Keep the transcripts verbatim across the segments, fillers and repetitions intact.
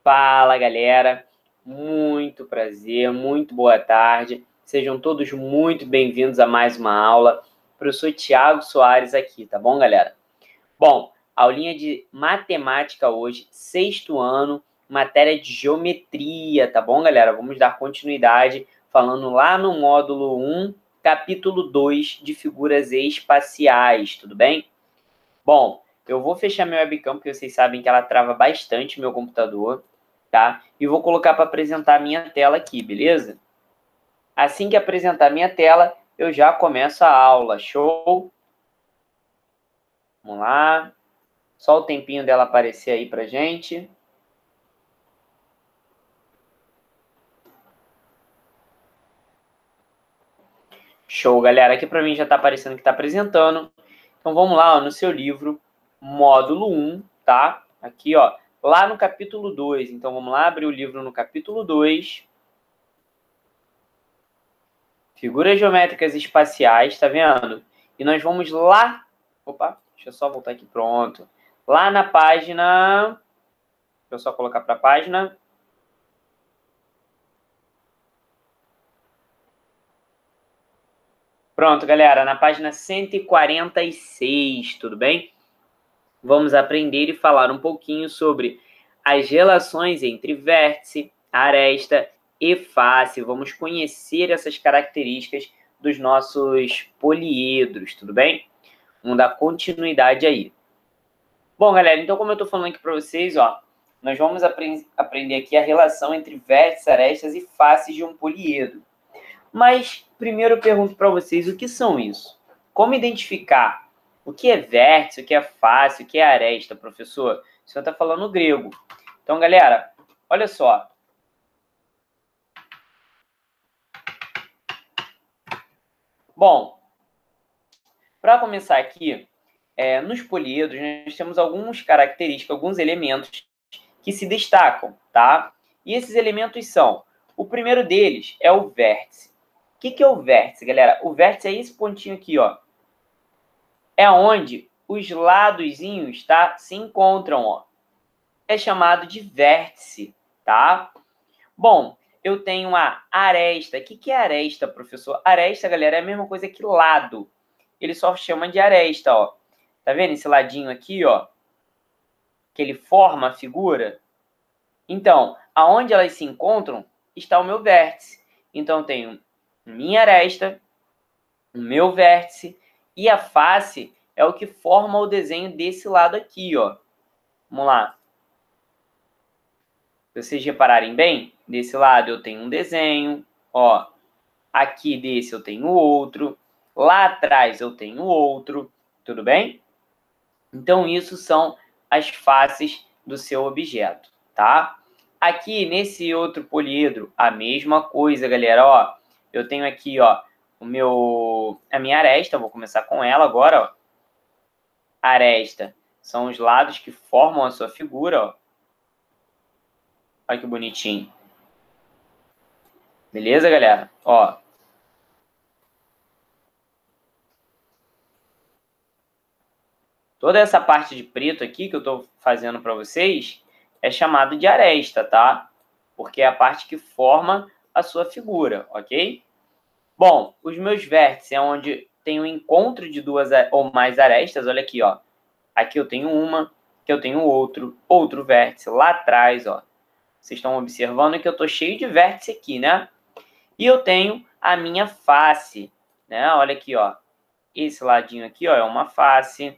Fala, galera. Muito prazer, muito boa tarde. Sejam todos muito bem-vindos a mais uma aula. Professor Tiago Soares aqui, tá bom, galera? Bom, aulinha de matemática hoje, sexto ano, matéria de geometria, tá bom, galera? Vamos dar continuidade falando lá no módulo um, capítulo dois de figuras espaciais, tudo bem? Bom, eu vou fechar meu webcam, porque vocês sabem que ela trava bastante meu computador, tá? E vou colocar para apresentar a minha tela aqui, beleza? Assim que apresentar a minha tela, eu já começo a aula. Show? Vamos lá. Só o tempinho dela aparecer aí pra gente. Show, galera. Aqui para mim já está aparecendo que está apresentando. Então, vamos lá, ó, no seu livro, módulo um, tá? Aqui, ó, lá no capítulo dois. Então, vamos lá, abrir o livro no capítulo dois. Figuras geométricas espaciais, tá vendo? E nós vamos lá... Opa, deixa eu só voltar aqui, pronto. Lá na página... Deixa eu só colocar para a página... Pronto, galera, na página cento e quarenta e seis, tudo bem? Vamos aprender e falar um pouquinho sobre as relações entre vértice, aresta e face. Vamos conhecer essas características dos nossos poliedros, tudo bem? Vamos dar continuidade aí. Bom, galera, então como eu estou falando aqui para vocês, ó, nós vamos apre- aprender aqui a relação entre vértices, arestas e faces de um poliedro. Mas, primeiro eu pergunto para vocês o que são isso? Como identificar o que é vértice, o que é face, o que é aresta, professor? O senhor está falando grego. Então, galera, olha só. Bom, para começar aqui, é, nos poliedros, nós temos algumas características, alguns elementos que se destacam, tá? E esses elementos são, o primeiro deles é o vértice. O que, que é o vértice, galera? O vértice é esse pontinho aqui, ó. É onde os ladozinhos, tá, se encontram, ó. É chamado de vértice, tá? Bom, eu tenho a aresta. O que, que é aresta, professor? Aresta, galera, é a mesma coisa que lado. Ele só chama de aresta, ó. Tá vendo esse ladinho aqui, ó? Que ele forma a figura? Então, aonde elas se encontram, está o meu vértice. Então, eu tenho minha aresta, o meu vértice, e a face é o que forma o desenho desse lado aqui, ó. Vamos lá. Se vocês repararem bem, desse lado eu tenho um desenho, ó. Aqui desse eu tenho outro, lá atrás eu tenho outro, tudo bem? Então, isso são as faces do seu objeto, tá? Aqui, nesse outro poliedro, a mesma coisa, galera, ó. Eu tenho aqui, ó, o meu, a minha aresta, vou começar com ela agora, ó. Aresta são os lados que formam a sua figura, ó. Olha que bonitinho. Beleza, galera? Ó. Toda essa parte de preto aqui que eu estou fazendo para vocês é chamado de aresta, tá? Porque é a parte que forma a sua figura, ok? Bom, os meus vértices é onde tem o encontro de duas ou mais arestas. Olha aqui, ó. Aqui eu tenho uma, aqui eu tenho outro, outro vértice lá atrás, ó. Vocês estão observando que eu estou cheio de vértice aqui, né? E eu tenho a minha face, né? Olha aqui, ó. Esse ladinho aqui, ó, é uma face.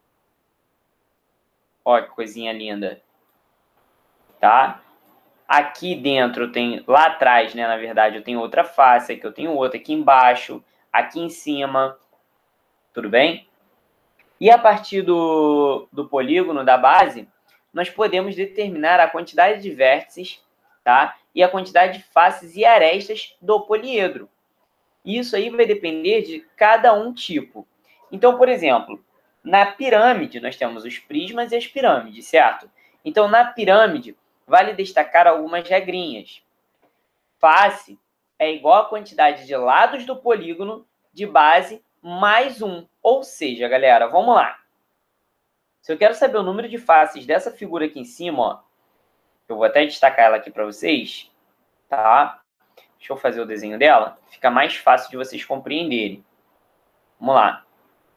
Ó, que coisinha linda. Tá? Aqui dentro eu tenho, lá atrás, né, na verdade, eu tenho outra face, aqui eu tenho outra, aqui embaixo, aqui em cima. Tudo bem? E a partir do, do polígono, da base, nós podemos determinar a quantidade de vértices, tá? E a quantidade de faces e arestas do poliedro. Isso aí vai depender de cada um tipo. Então, por exemplo, na pirâmide, nós temos os prismas e as pirâmides, certo? Então, na pirâmide, vale destacar algumas regrinhas. Face é igual à quantidade de lados do polígono de base mais um. Ou seja, galera, vamos lá. Se eu quero saber o número de faces dessa figura aqui em cima, ó, Eu vou até destacar ela aqui para vocês, tá? Deixa eu fazer o desenho dela. Fica mais fácil de vocês compreenderem. Vamos lá.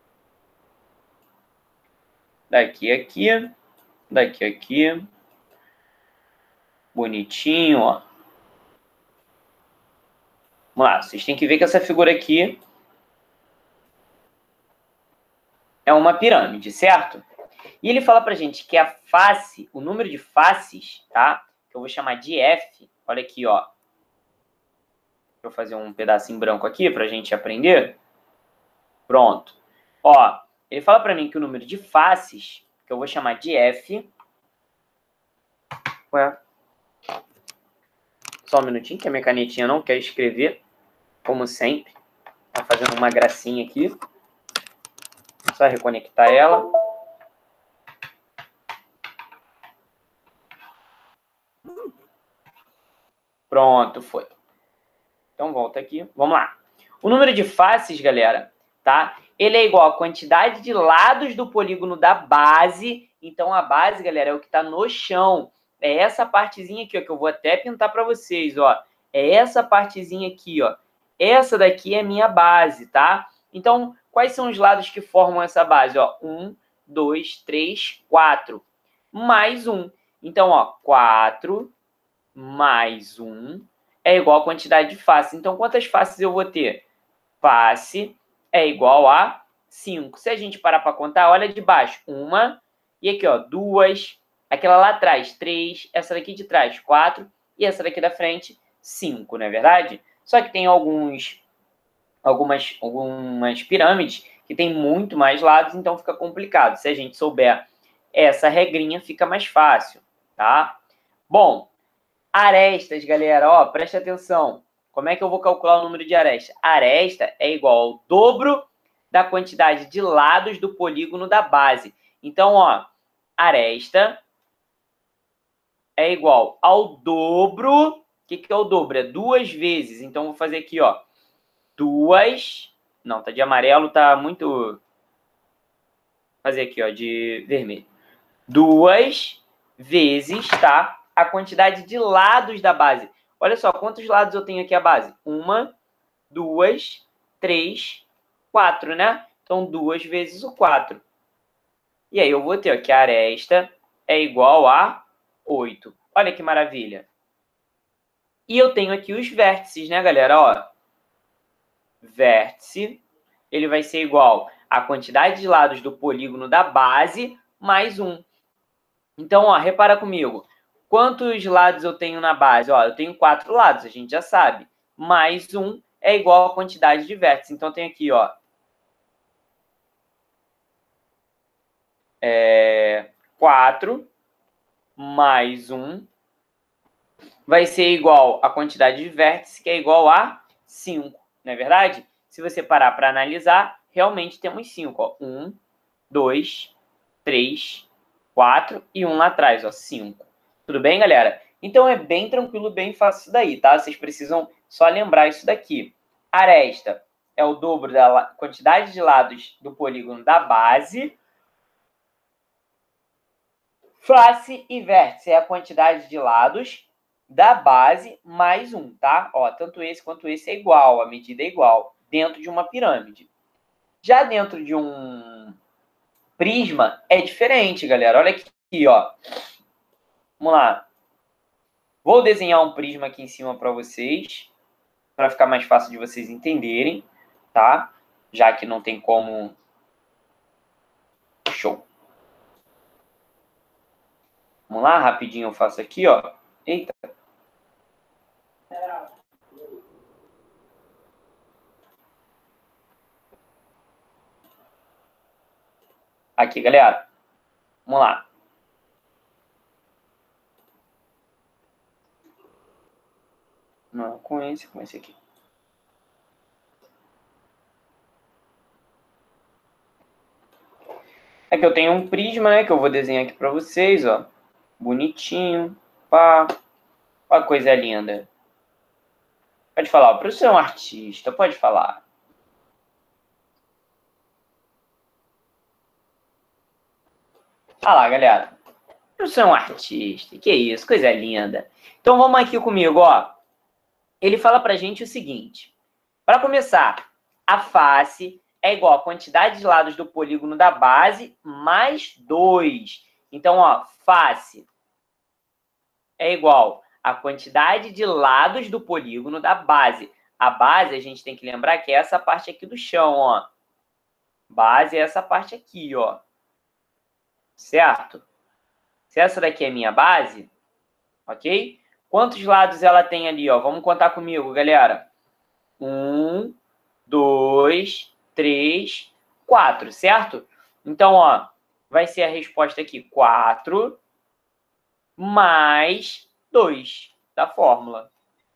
Daqui, aqui. Daqui, aqui. Bonitinho, ó. Vamos lá. Vocês têm que ver que essa figura aqui é uma pirâmide, certo? E ele fala pra gente que a face, o número de faces, tá? Que eu vou chamar de F. Olha aqui, ó. Deixa eu fazer um pedacinho branco aqui pra gente aprender. Pronto. Ó, ele fala pra mim que o número de faces, que eu vou chamar de F... Ué. Só um minutinho, que a minha canetinha não quer escrever, como sempre. Tá fazendo uma gracinha aqui. Só reconectar ela. Pronto, foi. Então, volta aqui. Vamos lá. O número de faces, galera, tá? Ele é igual à quantidade de lados do polígono da base. Então, a base, galera, é o que está no chão. É essa partezinha aqui, ó, que eu vou até pintar para vocês, ó. É essa partezinha aqui, ó. Essa daqui é minha base, tá? Então, quais são os lados que formam essa base? Ó, um, dois, três, quatro. Mais um. Então, ó, quatro mais um é igual a quantidade de faces. Então, quantas faces eu vou ter? Face é igual a cinco. Se a gente parar para contar, olha de baixo. Uma. E aqui, ó, duas. Aquela lá atrás, três. Essa daqui de trás, quatro. E essa daqui da frente, cinco, não é verdade? Só que tem alguns, algumas, algumas pirâmides que tem muito mais lados, então fica complicado. Se a gente souber essa regrinha, fica mais fácil, tá? Bom, arestas, galera, ó, presta atenção. Como é que eu vou calcular o número de arestas? Aresta é igual ao dobro da quantidade de lados do polígono da base. Então, ó, aresta é igual ao dobro. O que, que é o dobro? É duas vezes. Então, vou fazer aqui, ó. Duas. Não, tá de amarelo, tá muito. Vou fazer aqui, ó, de vermelho. Duas vezes, tá? A quantidade de lados da base. Olha só, quantos lados eu tenho aqui a base? Uma, duas, três, quatro, né? Então, duas vezes o quatro. E aí eu vou ter ó, que a aresta é igual a oito. Olha que maravilha. E eu tenho aqui os vértices, né, galera? Ó, vértice, ele vai ser igual à quantidade de lados do polígono da base mais um. Então, ó, repara comigo. Quantos lados eu tenho na base? Ó, eu tenho quatro lados, a gente já sabe. Mais um é igual à quantidade de vértices. Então, tem aqui, ó. É, quatro mais um vai ser igual à quantidade de vértices, que é igual a cinco. Não é verdade? Se você parar para analisar, realmente temos cinco. Ó. um, dois, três, quatro e um lá atrás, ó, cinco. Tudo bem, galera? Então, é bem tranquilo, bem fácil isso daí, tá? Vocês precisam só lembrar isso daqui. Aresta é o dobro da quantidade de lados do polígono da base. Face e vértice é a quantidade de lados da base mais um, tá? Ó, tanto esse quanto esse é igual, a medida é igual, dentro de uma pirâmide. Já dentro de um prisma é diferente, galera. Olha aqui, ó. Vamos lá. Vou desenhar um prisma aqui em cima para vocês, para ficar mais fácil de vocês entenderem, tá? Já que não tem como... Show. Vamos lá, rapidinho eu faço aqui, ó. Eita. Aqui, galera. Vamos lá. Não, com esse, com esse aqui. É que eu tenho um prisma, né, que eu vou desenhar aqui para vocês, ó. Bonitinho. Pá. Olha que coisa linda. Pode falar, o professor é um artista, pode falar. Ah lá, galera. Eu sou um artista. Que isso, coisa linda. Então, vamos aqui comigo, ó. Ele fala pra gente o seguinte. Para começar, a face é igual à quantidade de lados do polígono da base mais dois. Então, ó, face é igual à quantidade de lados do polígono da base. A base, a gente tem que lembrar que é essa parte aqui do chão, ó. Base é essa parte aqui, ó. Certo? Se essa daqui é minha base, ok? Quantos lados ela tem ali, ó? Vamos contar comigo, galera. Um, dois, três, quatro, certo? Então, ó, vai ser a resposta aqui, quatro mais dois da fórmula.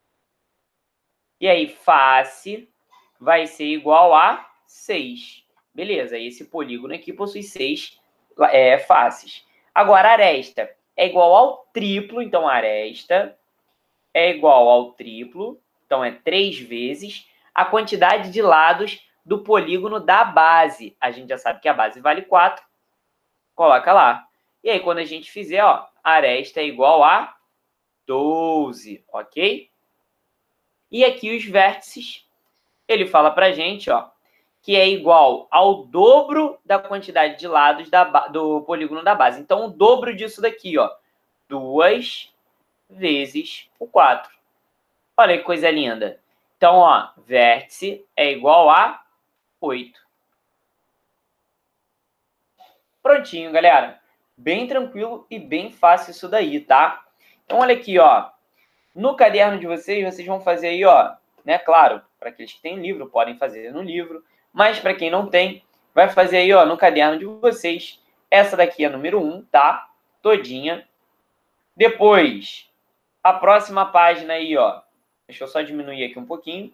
E aí, face vai ser igual a seis. Beleza, esse polígono aqui possui seis é, faces. Agora, a aresta é igual ao triplo, então a aresta é igual ao triplo, então é três vezes a quantidade de lados do polígono da base. A gente já sabe que a base vale quatro, coloca lá. E aí, quando a gente fizer, ó, a aresta é igual a doze, ok? E aqui os vértices, ele fala pra gente, ó, que é igual ao dobro da quantidade de lados da, do polígono da base. Então, o dobro disso daqui, ó, duas vezes o quatro. Olha que coisa linda. Então, ó, vértice é igual a oito. Prontinho, galera. Bem tranquilo e bem fácil isso daí, tá? Então, olha aqui, ó. No caderno de vocês, vocês vão fazer aí, ó, né? Claro, para aqueles que têm livro, podem fazer no livro. Mas para quem não tem, vai fazer aí, ó, no caderno de vocês. Essa daqui é a número um, tá? Todinha. Depois, a próxima página aí, ó. Deixa eu só diminuir aqui um pouquinho.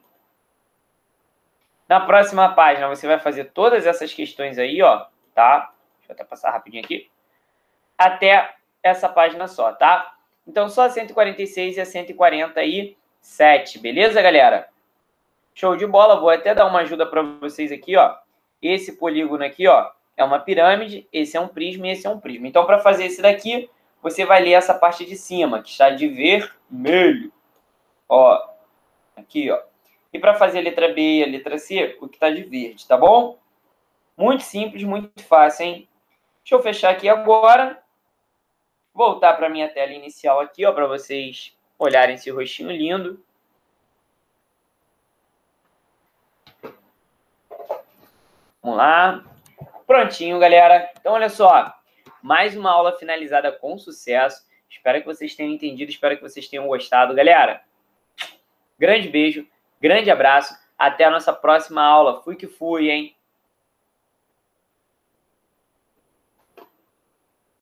Na próxima página, você vai fazer todas essas questões aí, ó, tá? Deixa eu até passar rapidinho aqui. Até essa página só, tá? Então, só a cento e quarenta e seis e a cento e quarenta e sete, beleza, galera? Show de bola. Vou até dar uma ajuda para vocês aqui, ó. Esse polígono aqui, ó, é uma pirâmide, esse é um prisma e esse é um prisma. Então, para fazer esse daqui, você vai ler essa parte de cima, que está de vermelho. Ó, aqui, ó. E para fazer a letra B e a letra C, o que está de verde, tá bom? Muito simples, muito fácil, hein? Deixa eu fechar aqui agora. Voltar para a minha tela inicial aqui, ó, para vocês olharem esse rostinho lindo. Vamos lá. Prontinho, galera. Então, olha só. Mais uma aula finalizada com sucesso. Espero que vocês tenham entendido, espero que vocês tenham gostado. Galera, grande beijo, grande abraço. Até a nossa próxima aula. Fui que fui, hein?